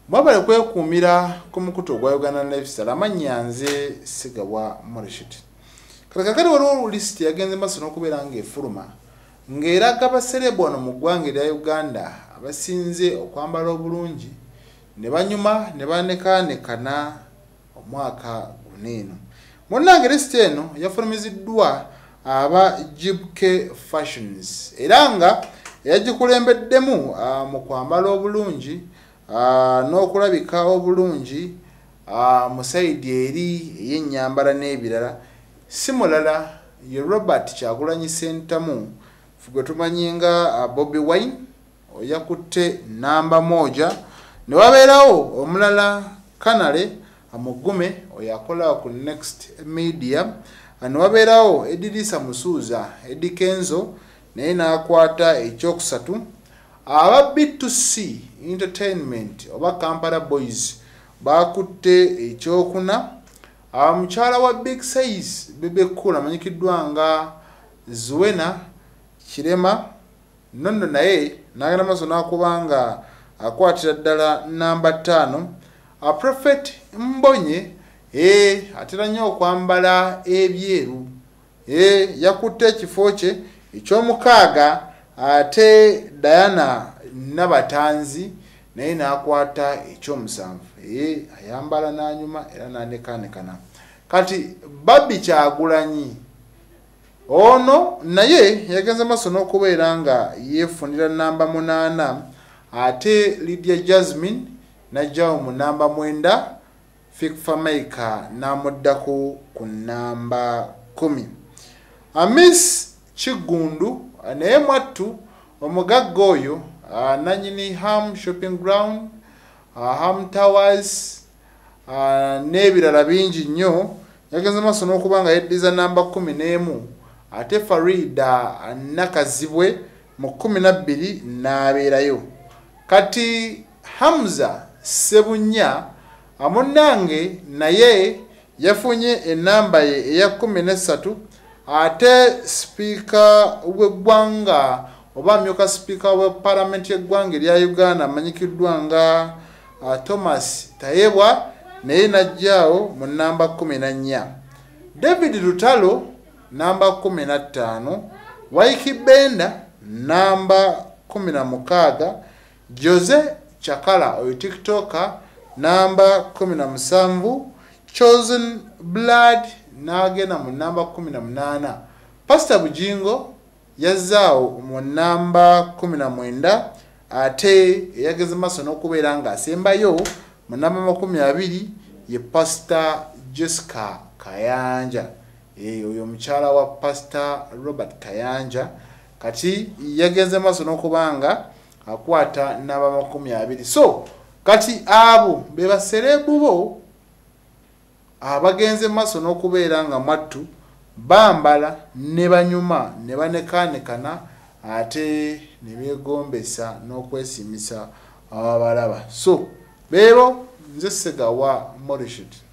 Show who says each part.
Speaker 1: Mwabale kwekuumira ku mukutu gwa Uganda lifestyle amannya nze Sigawa Morishit. Kakati waliwo list yagenze maaso n'okubeera ng'efuluma ng'eraga abaserebo wano mu ggwanga erya Uganda abasinze okwambala obulungi ne banyuma ne banekaanekana omwaka guno. Munnange list eno yafulumiziddwa aba GK Fashions era nga yagikulembeddemu mu kwambala obulungi n'okulabika obulungi mu saidi eri ey'ennyambala n'ebirala si mulala ye Robert Kyagulanyi Ssentamu gwe tumanyi nga Bobi Wine oyakutte namba moja ne wabeerawo omulala Kanale Amugume oyakola ku Next Media ne wabeerawo Edirisa Musuuza Eddie Kenzo naye n'akwata ekyokusatu aba B2C Entertainment oba Kampala Boys bakutte ekyokuna mukyala wa Big Size Bebe Cool amanyikiddwa nga Zuwena Kirema nonno naye n'agenda maaso n'akubanga akwatira ddala namba 5 Prophet Mbonye atera nnyo okwambala ebyeru yakutte ekifo kye eky'omukaaga ate Diana Nabatanzi naye n'akwata ekyomusanvu ayambala n'anyuma era n'anekaanekana. Kati Babi Kyagulanyi ono naye yagenze maaso n'okubeera nga yeefunira namba 8 ate Lydia Jasmine n'ajjawo mu namba 9 Fikfa Maika n'amuddako ku namba 10. Miss Kigundu naye mwattu omugagga oyo nanyini Ham Shopping Ground Ham Towers n'ebirala bingi nnyo yagenze maaso n'okuba nga yeddiza namba 11 ate Farida Nakazibwe mu 12 n'abeerayo. Kati Hamza Sebunya amunnange naye yafunye enamba ye eya 13 ate speaker w'eggwanga oba myoka speaker wa parliament y'eggwanga erya Uganda amanyikiddwa nga Thomas Tayebwa naye najjaawo mu namba 14. David Lutalo namba 15, Waiki Benda namba 16, Jose Chakala oyo TikToker namba 17, Chosen Blood n'agenda mu namba 18. Pastor Bujingo yazaawo mu namba 19 ate yageze maaso n'okubeera nga asembayo mu namba 20 ye Pastor Jessica Kayanja oyo mukyala wa Pastor Robert Kayanja kati yageze maaso n'okubanga akwata namba 20. So kati abo be baserebu bo abagenze maaso n'okubeera nga mwattu bambala ne banyuma ne banekaanekana ate ne beegombesa n'okwesimisa ababalaba. So beebo nze Sigawa Morishit.